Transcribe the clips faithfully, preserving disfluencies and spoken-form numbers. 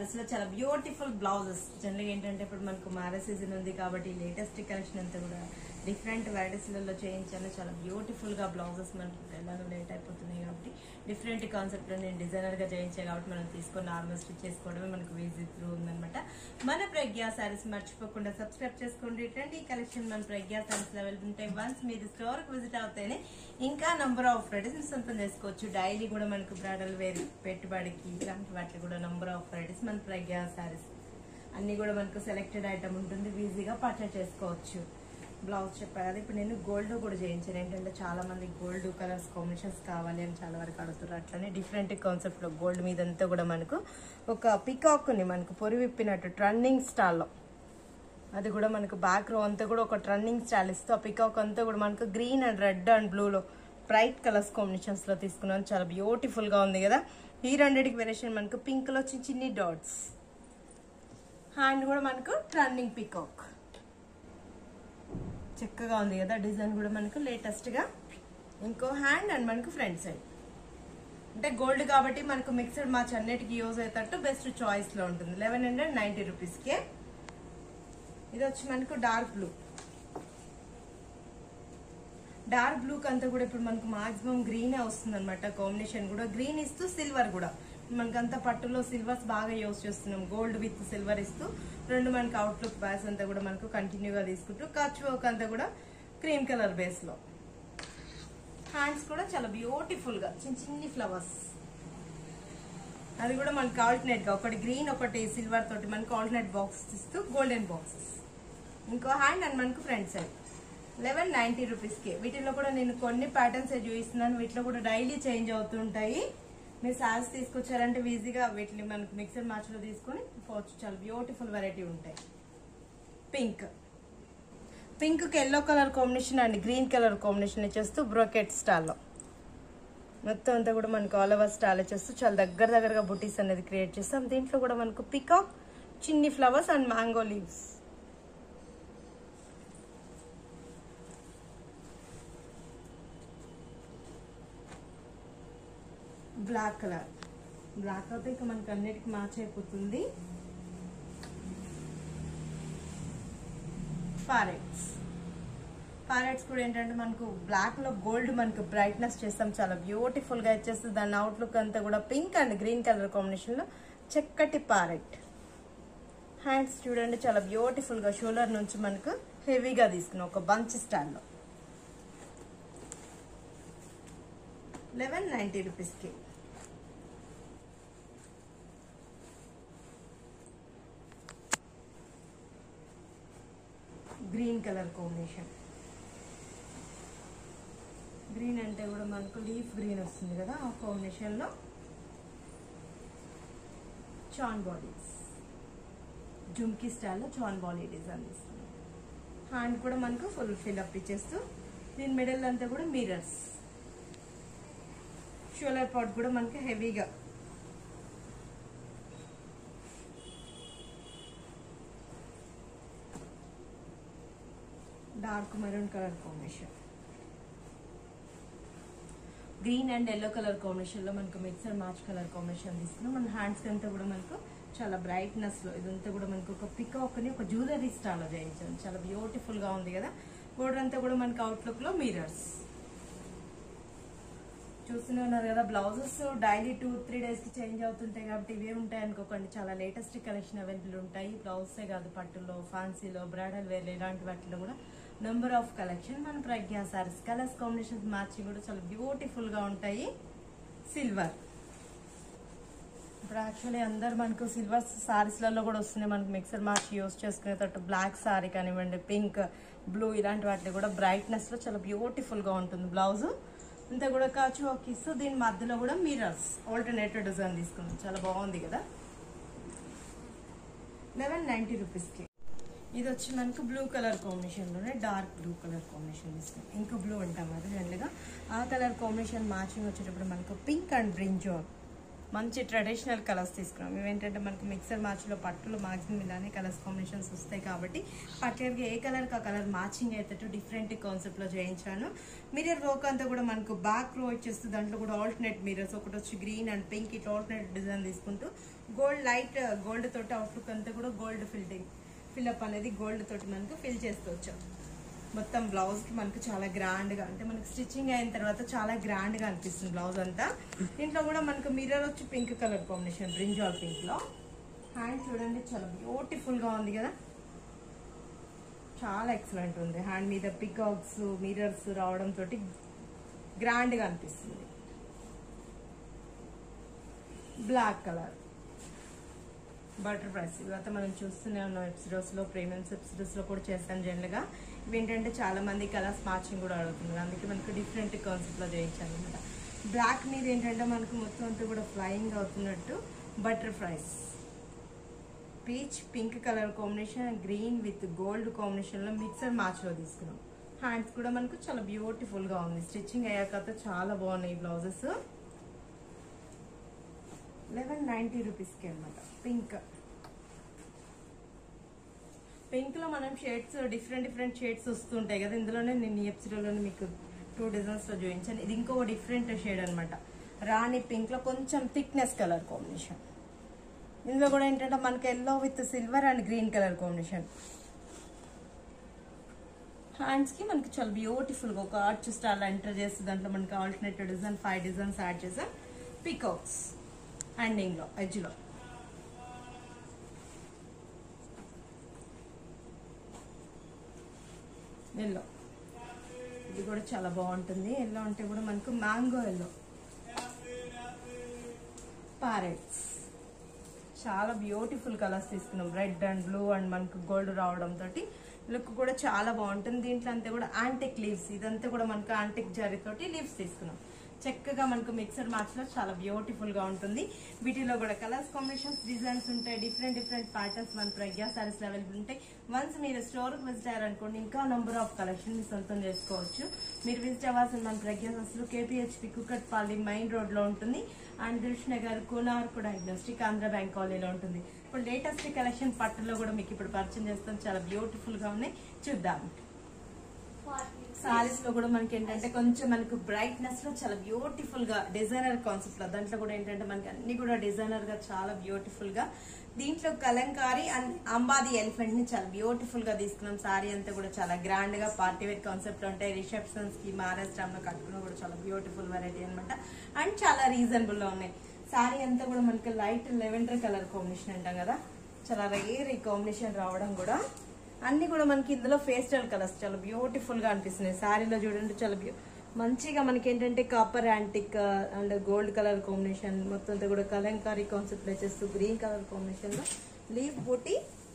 సారీస్ లో చాలా beautiful blouses. General ఏంటంటే ఇప్పుడు మనకు మ్యారేజ్ సీజన్ ఉంది కాబట్టి లేటెస్ట్ కలెక్షన్ అంతా కూడా డిఫరెంట్ వెరైటీస్ లలో చేయించాను. చాలా బ్యూటిఫుల్ గా బ్లౌజెస్ మనకి ఎలాగో లేట్ అయిపోతున్నాయి కాబట్టి డిఫరెంట్ కాన్సెప్ట్ లో నేను డిజైనర్ గా చేయించాను కాబట్టి మనం తీసుకొని నార్మల్ స్టిచ్ చేసుకోవడమే మనకు ఈజీ త్రూ ఉందన్నమాట. మన ప్రజ్ఞా సారీస్ మర్చిపోకుండా సబ్స్క్రైబ్ చేసుకోండి. ఇట్లాంటి కలెక్షన్ మన ప్రజ్ఞా సారీస్ లో వెళ్తుంటాయి. వన్స్ మీరు స్టోర్ కి విజిట్ అవుతేనే ఇంకా నంబర్ ఆఫ్ వెరైటీస్ సొంతం చేసుకోవచ్చు. డైలీ కూడా మనకు బ్రైడల్ వేర్ పెట్టుబడికి ఇలాంటి వాటికి కూడా నంబర్ ఆఫ్ వెరైటీస్ మన ప్రజ్ఞా సారీస్ అన్ని కూడా మనకు సెలెక్టెడ్ ఐటమ్ ఉంటుంది. ఈజీగా పర్చేస్ చేసుకోవచ్చు. బ్లౌజ్ చెప్పారు కదా, ఇప్పుడు నేను గోల్డ్ కూడా చేయించాను. ఏంటంటే చాలా మంది గోల్డ్ కలర్స్ కాంబినేషన్స్ కావాలి అని చాలా వరకు అడుగుతారు. అట్లనే డిఫరెంట్ కాన్సెప్ట్ లో గోల్డ్ మీద అంతా కూడా మనకు ఒక పికాక్ ని మనకు పొరి విప్పినట్టు ట్రెండింగ్ స్టైల్లో, అది కూడా మనకు బ్యాక్ రో అంతా కూడా ఒక ట్రెండింగ్ స్టైల్ ఇస్తూ ఆ పికాక్ అంతా కూడా మనకు గ్రీన్ అండ్ రెడ్ అండ్ బ్లూలో బ్రైట్ కలర్స్ కాంబినేషన్స్ లో తీసుకున్నాను. చాలా బ్యూటిఫుల్ గా ఉంది కదా. ఈ రెండింటికి వేరియేషన్ మనకు పింక్ లో చిన్న చిన్ని డాట్స్, హ్యాండ్ కూడా మనకు ట్రెండింగ్ పికాక్ చక్కగా ఉంది కదా. డిజైన్ కూడా మనకు లేటెస్ట్ గా ఇంకో హ్యాండ్ అండ్ మనకు ఫ్రంట్ సైడ్ అంటే గోల్డ్ కాబట్టి మనకు మిక్స్డ్ మ్యాచ్ అన్నిటికీ యూజ్ అయ్యేటట్టు బెస్ట్ చాయిస్ లో ఉంటుంది. లెవెన్ హండ్రెడ్ నైన్టీ రూపీస్ కే. ఇది వచ్చి మనకు డార్క్ బ్లూ. డార్క్ బ్లూ అంతా కూడా ఇప్పుడు మనకు మాక్సిమం గ్రీనే వస్తుంది అనమాట. కాంబినేషన్ కూడా గ్రీన్ ఇస్తూ సిల్వర్ కూడా మనకంతా పట్టులో సిల్వర్స్ బాగా యూజ్ చేస్తున్నాం. గోల్డ్ విత్ సిల్వర్ ఇస్తూ రెండు మనకు అవుట్లుక్ బ్యాస్ అంతా కూడా మనకు కంటిన్యూగా తీసుకుంటూ కచ్ వర్క్ అంతా కూడా క్రీమ్ కలర్ బేస్ లో. హ్యాండ్స్ కూడా చాలా బ్యూటిఫుల్ గా చిన్న చిన్ని ఫ్లవర్స్, అది కూడా మనకు ఆల్టర్నేట్ గా ఒకటి గ్రీన్ ఒకటి సిల్వర్ తోటి మనకు ఆల్టర్నేట్ బాక్సెస్ ఇస్తూ గోల్డెన్ బాక్సెస్. ఇంకో హ్యాండ్ అండ్ మనకు front side. Eleven ninety rupees కి. వీటిలో కూడా నేను కొన్ని ప్యాటర్న్స్ చూపిస్తున్నాను. వీటిలో కూడా డైలీ చేంజ్ అవుతుంటాయి. మీరు సారీస్ తీసుకొచ్చారంటే ఈజీగా వీటిని మనకు మిక్సర్ మ్యాచ్ లో తీసుకొని పోవచ్చు. చాలా బ్యూటిఫుల్ వెరైటీ ఉంటాయి. పింక్ పింక్ కి yellow colour combination and green colour combination ఇచ్చేస్తూ బ్రోకెట్ స్టైల్లో మొత్తం అంతా కూడా మనకు ఆల్ ఓవర్ స్టైల్ ఇచ్చేస్తూ చాలా దగ్గర దగ్గరగా బుటీస్ అనేది క్రియేట్ చేస్తాం. దీంట్లో కూడా మనకు పికాక్, చిన్ని flowers and mango leaves. Black colour. Black అయితే ఇంకా మనకి అన్నిటికీ మ్యాచ్ అయిపోతుంది. ప్యారెట్స్ ప్యారెట్స్ కూడా ఏంటంటే మనకు బ్లాక్ లో గోల్డ్ మనకు బ్రైట్నెస్ చేస్తాం. చాలా బ్యూటిఫుల్ గా ఇచ్చేస్తుంది. దాని అవుట్లుక్ అంతా కూడా pink and green colour combination లో చక్కటి ప్యారెట్. హ్యాండ్స్ చూడండి చాలా బ్యూటిఫుల్ గా షోల్డర్ నుంచి మనకు హెవీగా తీసుకున్నాం ఒక బంచ్ స్టైల్లో. లెవెన్ నైన్టీ రూపీస్ కి. Green colour combination. గ్రీన్ అంటే కూడా మనకు లీఫ్ గ్రీన్ వస్తుంది కదా, ఆ కాంబినేషన్ లో చాన్ బాడీస్, జుమ్కీ స్టైల్లో చాన్ బాడీ డిజైన్ ఇస్తుంది. హ్యాండ్ కూడా మనకు ఫుల్ ఫిల్అప్ ఇచ్చేస్తూ దీని మిడిల్ అంతా కూడా మిర్రర్స్. షోల్డర్ పార్ట్ కూడా మనకి హెవీగా dark maroon colour combination. Green and yellow colour combination లో మనకు మిక్సర్ మ్యాచ్ కలర్ కాంబినేషన్ తీసుకున్నాం. మన హ్యాండ్స్ అంతా కూడా మనకు చాలా బ్రైట్నెస్ లో ఇదంతా కూడా మనకు ఒక పికాక్ ని ఒక జ్యువెలరీ స్టైల్ లో చేయించాం. చాలా బ్యూటిఫుల్ గా ఉంది కదా. బోర్డర్ అంతా కూడా మనకు అవుట్లుక్ లో మిర్రర్స్ చూస్తూనే ఉన్నారు కదా. Blouses daily two three days కి చేంజ్ అవుతుంటాయి కాబట్టి ఇవే ఉంటాయి అనుకోకండి. చాలా లేటెస్ట్ కలెక్షన్ అవైలబుల్ ఉంటాయి. బ్లౌజే కాదు, పట్టులో, ఫ్యాన్సీలో, బ్రైడల్ వేర్ ఇలాంటి వాటిలో కూడా నెంబర్ ఆఫ్ కలెక్షన్ మన ప్రజ్ఞా సారీస్. కలర్స్ కాంబినేషన్స్ మ్యాచింగ్ కూడా చాలా బ్యూటిఫుల్ గా ఉంటాయి. సిల్వర్ ఇప్పుడు యాక్చువల్లీ అందరు మనకు సిల్వర్ సారీస్లలో కూడా వస్తున్నాయి. మనకు మిక్సర్ మ్యాచ్ యూజ్ చేసుకునేటట్టు బ్లాక్ సారీ కానివ్వండి, పింక్, బ్లూ ఇలాంటి వాటిలో కూడా బ్రైట్నెస్ లో చాలా బ్యూటిఫుల్ గా ఉంటుంది. బ్లౌజ్ అంతా కూడా కాచు ఇస్తూ దీని మధ్యలో కూడా మిర్రర్స్ ఆల్టర్నేటివ్ డిజైన్ తీసుకున్నాం. చాలా బాగుంది కదా. లెవెన్ నైన్టీ రూపీస్ కి. ఇది వచ్చి మనకు బ్లూ కలర్ కాంబినేషన్ లోనే డార్క్ బ్లూ కలర్ కాంబినేషన్ తీసుకున్నాం. ఇంకా బ్లూ అంటాం అది జనరల్గా. ఆ కలర్ కాంబినేషన్ మ్యాచింగ్ వచ్చేటప్పుడు మనకు పింక్ అండ్ బ్రింజాల్ మంచి ట్రెడిషనల్ కలర్స్ తీసుకున్నాం. ఇవేంటంటే మనకు మిక్సర్ మ్యాచ్లో పట్టులో మాక్సిమం ఇలానే కలర్స్ కాంబినేషన్స్ వస్తాయి కాబట్టి పర్టికులర్గా ఏ కలర్కి ఆ కలర్ మ్యాచింగ్ అయ్యేటట్టు డిఫరెంట్ కాన్సెప్ట్లో చేయించాను. మిర్రర్ వర్క్ అంతా కూడా మనకు బ్యాక్ రో వచ్చేస్తుంది. దాంట్లో కూడా ఆల్టర్నేట్ మిర్రర్స్, ఒకటి వచ్చి గ్రీన్ అండ్ పింక్, ఇట్లా ఆల్టర్నేట్ డిజైన్ తీసుకుంటూ గోల్డ్ లైట్ గోల్డ్ తోటి అవుట్లుక్ అంతా కూడా గోల్డ్ ఫిల్టింగ్ ఫిల్అప్ అనేది గోల్డ్ తోటి మనకు ఫిల్ చేస్తూ వచ్చాం. మొత్తం బ్లౌజ్ కి మనకు చాలా గ్రాండ్ గా, అంటే మనకి స్టిచ్చింగ్ అయిన తర్వాత చాలా గ్రాండ్ గా అనిపిస్తుంది బ్లౌజ్ అంతా. దీంట్లో కూడా మనకు మిర్రర్ వచ్చి pink colour combination, brinjal pink లో. హ్యాండ్ చూడండి చాలా బ్యూటిఫుల్ గా ఉంది కదా, చాలా ఎక్సలెంట్ ఉంది. హ్యాండ్ మీద పికాక్స్ మిర్రర్స్ రావడం తోటి గ్రాండ్ గా అనిపిస్తుంది. బ్లాక్ కలర్ బటర్ఫ్లైస్ ఇవైతే మనం చూస్తూనే ఉన్నాం ఎపిసోడ్స్ లో, ప్రీమియం ఎపిసోడ్స్ లో కూడా చేస్తాను జనరల్ గా. ఇవేంటంటే చాలా మంది కలర్స్ మ్యాచింగ్ కూడా అడుగుతున్నారు, అందుకే మనకు డిఫరెంట్ కాన్సెప్ట్ లో చేయించాను అనమాట. బ్లాక్ మీద ఏంటంటే మనకు మొత్తం అంతా కూడా ఫ్లయింగ్ అవుతున్నట్టు butterflies, peach pink colour combination, green with gold combination లో మిక్సర్ మ్యాచ్ లో తీసుకున్నాం. హ్యాండ్స్ కూడా మనకు చాలా బ్యూటిఫుల్ గా ఉంది. స్టిచ్చింగ్ అయ్యాక చాలా బాగున్నాయి బ్లౌజెస్. లెవెన్ నైన్టీ రూపీస్కి అనమాట. పింక్ పింక్ లో మనం షేడ్స్ డిఫరెంట్ డిఫరెంట్ షేడ్స్ వస్తుంటాయి కదా, ఇందులోనే నేను ఈ ఎపిసోడ్లోనే మీకు టూ డిజైన్స్ లో చూపించాను. ఇది ఇంకో డిఫరెంట్ షేడ్ అనమాట, రాణి పింక్ లో కొంచెం థిక్నెస్ కలర్ కాంబినేషన్. ఇందులో కూడా ఏంటంటే మనకి yellow with silver and green colour combination. Hands కి మనకి చాలా బ్యూటిఫుల్ గా ఒక ఆర్చ్ స్టైల్ ఎంటర్ చేస్తే దాంట్లో మనకి alternative design five designs add చేసాం. పికాక్స్ ఎండింగ్ లో ఎడ్జ్ లో. ఎల్లో ఇది కూడా చాలా బాగుంటుంది. ఎల్లో అంటే కూడా మనకు మ్యాంగో ఎల్లో. ప్యారెట్స్ చాలా బ్యూటిఫుల్ కలర్స్ తీసుకున్నాం, రెడ్ అండ్ బ్లూ అండ్ మనకు గోల్డ్ రావడం తోటి లుక్ కూడా చాలా బాగుంటుంది. దీంట్లో అంతా కూడా యాంటిక్ లీవ్స్, ఇదంతా కూడా మనకు యాంటిక్ జరీతోటి లీవ్స్ తీసుకున్నాం. చక్కగా మనకు మిక్సర్ మ్యాచ్ లో చాలా బ్యూటిఫుల్ గా ఉంటుంది. వీటిలో కూడా కలర్స్ కాంబినేషన్స్ డిజైన్స్ ఉంటాయి, డిఫరెంట్ డిఫరెంట్ ప్యాటర్న్స్ మన ప్రజ్ఞా సారీస్ అవైలబుల్ ఉంటాయి. వన్స్ మీరు స్టోర్ కి విజిట్ అయ్యారనుకోండి ఇంకా నంబర్ ఆఫ్ కలెక్షన్ మీరు సొంతం చేసుకోవచ్చు. మీరు విజిట్ అవ్వాల్సిన మన ప్రజ్ఞా saris KPHB Kukatpally main road లో ఉంటుంది. And Dilsukh Nagar Konark diagnostic Andhra bank కాలనీలో ఉంటుంది. ఇప్పుడు లేటెస్ట్ కలెక్షన్ పట్టులో కూడా మీకు ఇప్పుడు పరిచయం చేస్తాం, చాలా బ్యూటిఫుల్ గా ఉన్నాయి, చూద్దాం. సారీస్ లో కూడా మనకి ఏంటంటే కొంచెం మనకు బ్రైట్నెస్ లో చాలా బ్యూటిఫుల్ గా డిజైనర్ కాన్సెప్ట్ లో, దాంట్లో కూడా ఏంటంటే మనకి అన్ని కూడా డిజైనర్ గా చాలా బ్యూటిఫుల్ గా. దీంట్లో కలంకారీ అండ్ అంబాది ఎలిఫెంట్ ని చాలా బ్యూటిఫుల్ గా తీసుకున్నాం. సారీ అంతా కూడా చాలా గ్రాండ్ గా పార్టీ వేర్ కాన్సెప్ట్ లో ఉంటాయి. రిసెప్షన్స్ కి మహారాష్ట్రలో కట్టుకున్న కూడా చాలా బ్యూటిఫుల్ వెరైటీ అనమాట. అండ్ చాలా రీజనబుల్ లో ఉన్నాయి. సారీ అంతా కూడా మనకి లైట్ లెవెండర్ కలర్ కాంబినేషన్ అంటాం కదా, చాలా రేర్ ఈ కాంబినేషన్ రావడం కూడా. అన్ని కూడా మనకి ఇందులో పేస్టల్ కలర్స్ చాలా బ్యూటిఫుల్ గా అనిపిస్తున్నాయి. శారీలో చూడండి చాలా మంచిగా మనకి ఏంటంటే copper antique and gold colour combination, మొత్తం కూడా కలంకారీ కాన్సెప్ట్ వచ్చేస్తూ గ్రీన్ కలర్ కాంబినేషన్ లో లీఫ్ బూటీ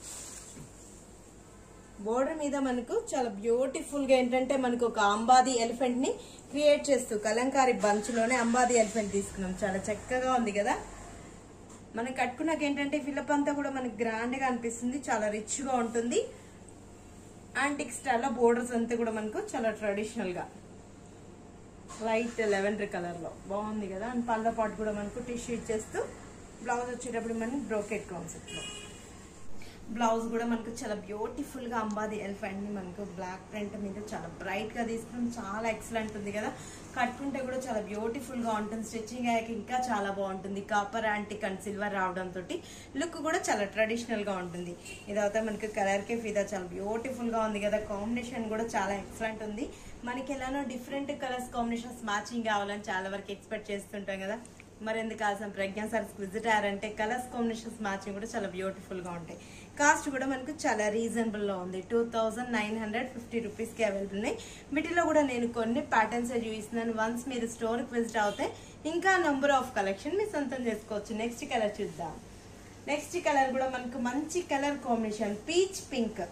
బోర్డర్ మీద మనకు చాలా బ్యూటిఫుల్ గా ఏంటంటే మనకు ఒక అంబాది ఎలిఫెంట్ ని క్రియేట్ చేస్తూ కలంకారీ బంచ్ లోనే అంబాది ఎలిఫెంట్ తీసుకున్నాం. చాలా చక్కగా ఉంది కదా. మనం కట్టుకున్నాక ఏంటంటే ఫిలప్ అంతా కూడా మనకి గ్రాండ్ గా అనిపిస్తుంది, చాలా రిచ్ గా ఉంటుంది. యాంటిక్ స్టైల్ లో బోర్డర్స్ అంతా కూడా మనకు చాలా ట్రెడిషనల్ గా లైట్ లెవెండర్ కలర్ లో బాగుంది కదా. అండ్ పళ్ళ పాటు కూడా మనకు టిష్యూ ఇచ్చేస్తూ బ్లౌజ్ వచ్చేటప్పుడు మనకి బ్రోకెట్ కాన్సెప్ట్ లో. బ్లౌజ్ కూడా మనకు చాలా బ్యూటిఫుల్ గా అంబాది ఎలిఫెంట్ ని మనకు బ్లాక్ ప్రింట్ మీద చాలా బ్రైట్ గా తీసుకున్నాం. చాలా ఎక్సలెంట్ ఉంది కదా. కట్టుకుంటే కూడా చాలా బ్యూటిఫుల్ గా ఉంటుంది. స్టిచ్చింగ్ అయ్యాక ఇంకా చాలా బాగుంటుంది. కాపర్ యాంటిక్ అండ్ సిల్వర్ రావడం తోటి లుక్ కూడా చాలా ట్రెడిషనల్ గా ఉంటుంది. ఇదైతే మనకి కలర్ కే ఫిదా చాలా బ్యూటిఫుల్ గా ఉంది కదా. కాంబినేషన్ కూడా చాలా ఎక్సలెంట్ ఉంది. మనకి ఎలానో డిఫరెంట్ కలర్స్ కాంబినేషన్స్ మ్యాచింగ్ కావాలని చాలా వరకు ఎక్స్పెక్ట్ చేస్తుంటాం కదా. మరి ఎందుకు కావాల్సిన ప్రజ్ఞా సారీస్ విజిట్ అయ్యారంటే కలర్స్ కాంబినేషన్స్ మ్యాచింగ్ కూడా చాలా బ్యూటిఫుల్ గా ఉంటాయి. కాస్ట్ కూడా మనకు చాలా రీజనబుల్ లో ఉంది. Two thousand nine hundred fifty rupees కి అవైలబుల్ ఉన్నాయి. వీటిలో కూడా నేను కొన్ని ప్యాటర్న్స్ చూపిస్తున్నాను. వన్స్ మీరు స్టోర్ కి విజిట్ అవుతే ఇంకా నంబర్ ఆఫ్ కలెక్షన్ మీరు సొంతం చేసుకోవచ్చు. నెక్స్ట్ కలర్ చూద్దాం. నెక్స్ట్ కలర్ కూడా మనకు మంచి కలర్ కాంబినేషన్ పీచ్ పింక్.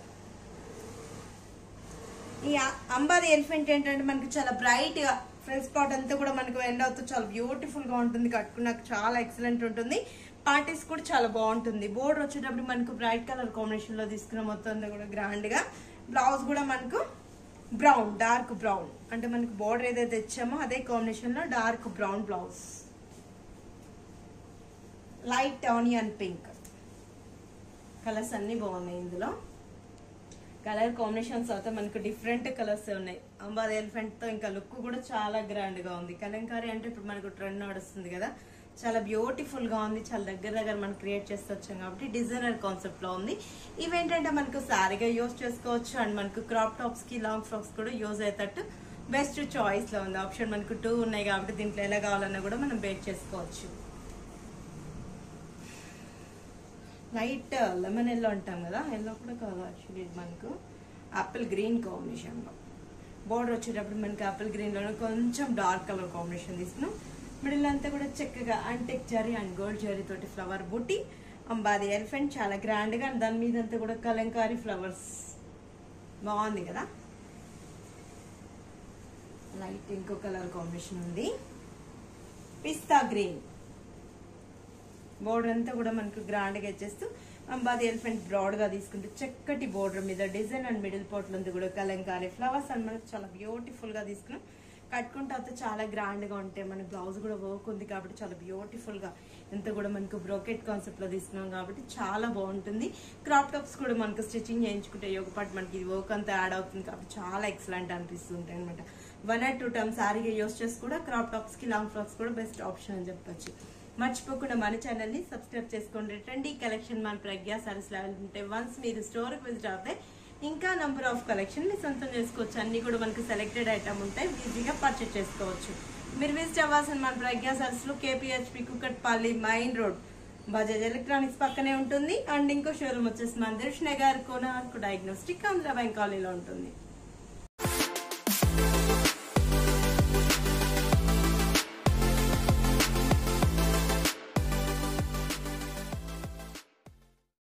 ఈ అంబాది ఎలిఫెంట్ ఏంటంటే మనకు చాలా బ్రైట్ గా ఫ్రంట్ స్పాట్ అంతా కూడా మనకు ఎండ్ అవుతూ చాలా బ్యూటిఫుల్ గా ఉంటుంది. కట్టుకున్నాక చాలా ఎక్సలెంట్ ఉంటుంది. పార్టీస్ కూడా చాలా బాగుంటుంది. బోర్డర్ వచ్చేటప్పుడు మనకు బ్రైట్ కలర్ కాంబినేషన్ లో తీసుకున్న మొత్తం అంతా కూడా గ్రాండ్ గా. బ్లౌజ్ కూడా మనకు బ్రౌన్, డార్క్ బ్రౌన్, అంటే మనకు బోర్డర్ ఏదైతే ఇచ్చామో అదే కాంబినేషన్ లో dark brown blouse. Light onion pink colours అన్ని బాగున్నాయి. ఇందులో కలర్ కాంబినేషన్స్ అయితే మనకు డిఫరెంట్ కలర్స్ ఉన్నాయి. అంబాది ఎలిఫెంట్ తో ఇంకా లుక్ కూడా చాలా గ్రాండ్ గా ఉంది. కలంకారీ అంటే ఇప్పుడు మనకు ట్రెండ్ నడుస్తుంది కదా, చాలా బ్యూటిఫుల్ గా ఉంది. చాలా దగ్గర దగ్గర మనం క్రియేట్ చేస్తూ వచ్చాం కాబట్టి డిజైనర్ కాన్సెప్ట్ లో ఉంది. ఇవేంటంటే మనకు సారీగా యూజ్ చేసుకోవచ్చు అండ్ మనకు క్రాప్ టాప్స్ కి లాంగ్ ఫ్రాక్స్ కూడా యూజ్ అయ్యేటట్టు బెస్ట్ చాయిస్ లో ఉంది. ఆప్షన్ మనకు టూ ఉన్నాయి కాబట్టి దీంట్లో ఎలా కావాలన్నా కూడా మనం బేక్ చేసుకోవచ్చు. లైట్ లెమన్ ఎల్లో అంటాం కదా, ఎల్లో కూడా కాదు యాక్చువల్లీ మనకు యాపిల్ గ్రీన్ కాంబినేషన్ లో బోర్డర్ వచ్చేటప్పుడు మనకి యాపిల్ గ్రీన్ లో కొంచెం డార్క్ కలర్ కాంబినేషన్ తీసుకున్నాం. మిడిల్ అంతా కూడా చక్కగా antique zari and gold zari తోటి ఫ్లవర్ బుట్టి అంబాది ఎలిఫెంట్ చాలా గ్రాండ్ గా, దాని మీద అంతా కూడా కలంకారీ ఫ్లవర్స్ బాగుంది కదా. లైట్ ఇంకో కలర్ కాంబినేషన్ ఉంది, పిస్తా గ్రీన్. బోర్డర్ అంతా కూడా మనకు గ్రాండ్ గా ఇచ్చేస్తూ అంబాది ఎలిఫెంట్ బ్రాడ్ గా తీసుకుంటే చక్కటి బోర్డర్ మీద డిజైన్ అండ్ మిడిల్ పార్ట్ లో కూడా కలంకారీ ఫ్లవర్స్ అండ్ మనకు చాలా బ్యూటిఫుల్ గా తీసుకున్నాం. కట్టుకుంటే అయితే చాలా గ్రాండ్ గా ఉంటాయి. మన బ్లౌజ్ కూడా వర్క్ ఉంది కాబట్టి చాలా బ్యూటిఫుల్ గా, ఎంత కూడా మనకు బ్రోకెట్ కాన్సెప్ట్ లో తీసుకున్నాం కాబట్టి చాలా బాగుంటుంది. క్రాప్ టాప్స్ కూడా మనకు స్టిచ్చింగ్ చేయించుకుంటే ఒక పాటు మనకి వర్క్ అంతా యాడ్ అవుతుంది కాబట్టి చాలా ఎక్సలెంట్ అనిపిస్తుంటాయి అనమాట. వన్ ఆర్ టూ టైమ్స్ సారీగా యూస్ చేసి కూడా క్రాప్ టాప్స్ కి లాంగ్ ఫ్రాక్స్ కూడా బెస్ట్ ఆప్షన్ అని చెప్పొచ్చు. మర్చిపోకుండా మన ఛానల్ ని సబ్స్క్రైబ్ చేసుకోండి. ట్రెండీ కలెక్షన్ మన ప్రజ్ఞా సారీస్ లో ఉంటే వన్స్ మీరు స్టోర్ కి విజిట్ అవుతే ఇంకా నంబర్ ఆఫ్ కలెక్షన్ మీరు సొంతం చేసుకోవచ్చు. అన్ని కూడా మనకు సెలెక్టెడ్ ఐటమ్ ఉంటాయి, ఈజీగా పర్చేస్ చేసుకోవచ్చు. మీరు విజిట్ అవ్వాల్సిన మన ప్రజ్ఞా సారీస్ లో KPHB Kukatpally main road Bajaj electronics పక్కనే ఉంటుంది. అండ్ ఇంకో షోరూమ్ వచ్చేసి మన దర్శన గారు కోనార్కు డయాగ్నోస్టిక్ ఆంధ్ర బ్యాంక్ కాలనీలో ఉంటుంది.